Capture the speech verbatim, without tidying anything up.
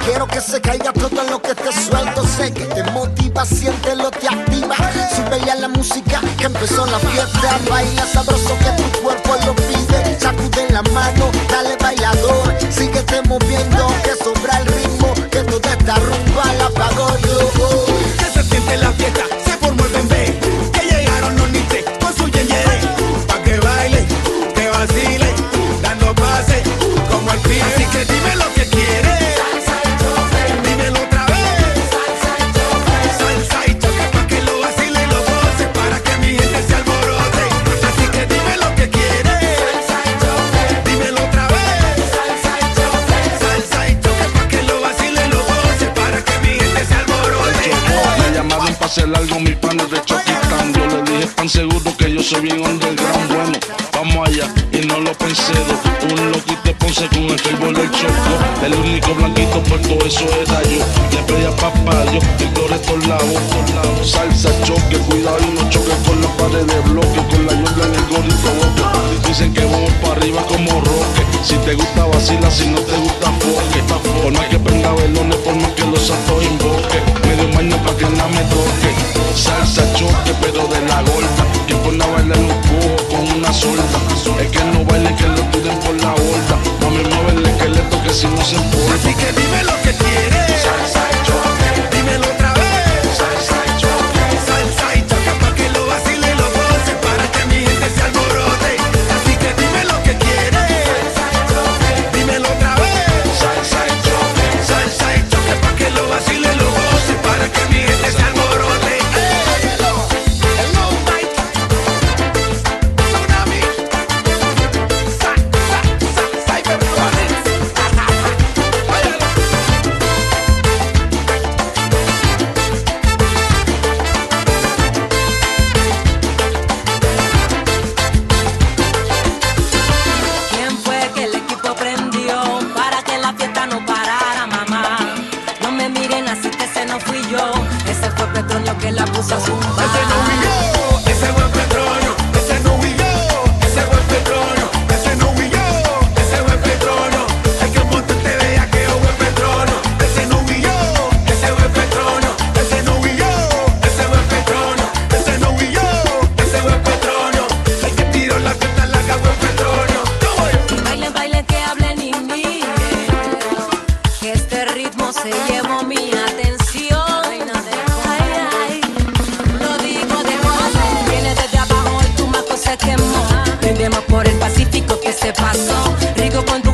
Quiero que se caiga todo lo que te suelto. Sé que te motiva, siéntelo, te activa. Súbele a la música que empezó la fiesta. Baila sabroso que tu cuerpo lo pide. Sacude la mano, dale bailador. Síguete moviendo, que sobra el ritmo. Que toda esta rumba la pago yo. Que se siente la fiesta, se formó el bembé. Que llegaron los niches con su yeyere. Pa' que baile, que vacile, dando pase como el pibe. Así que dime lo que quieres. Salsa y choque. Dímelo otra vez. Salsa y choque. Salsa y choque pa' que lo vacile y lo goce. Para que mi gente se alborote. Así que dime lo que quieres. Salsa y choque. Dímelo otra vez. Salsa y choque. Salsa y choque pa' que lo vacile y lo goce. Para que mi gente se alborote. Me llamaron pa' hacer algo mis panes de ChocQuibTown. Yo le dije tan seguro que yo soy bien underground. Bueno, vamos allá y no lo pensé. Un loquito de Ponce con el fútbol del Choco. El único blanquito por todo eso era yo. Le pedí a papá Dios que flore estos lados. Salsa, choque, cuidado y no choque con la pared de bloque. Con la yoga en el gorrito boque. Dicen que vamos para arriba como roque. Si te gusta vacila, si no te gusta foque. Por más que prenda velones, por más que los santos invoque. Medio mañana pa' que nada me toque. Salsa, choque, pero de la gorda. Que pone a bailar un cojo con una solda. Es que no baile, que lo tiren por la borda. Mami, mueve el esqueleto que si no se importa. Así que dime lo que quieres. Salsa y choque. Dímelo otra vez. Salsa y choque. Salsa y choque pa' que lo vacile y lo goce. Para que mi gente se alborote. Así que dime lo que quieres. Salsa y choque. Dímelo otra vez. Salsa y choque. Salsa y choque pa' que lo vacile y lo goce. Para que mi gente se alborote. Ese fue Petróleo que la puso a zumbar. Ese no fui yo, ese fue Petróleo. Ese no fui yo, ese fue Petróleo. Ese no fui yo, ese fue Petróleo. Hay que montarte vea que yo fue Petróleo. Ese no fui yo, ese fue Petróleo. Ese no fui yo, ese fue Petróleo. Ese no fui yo, ese fue Petróleo. Hay que tirar la fiesta larga fue Petróleo. Bailen, bailen, que hablen y miren, que este ritmo se llevó mi atención. Por el Pacífico que se pasó, rico con tu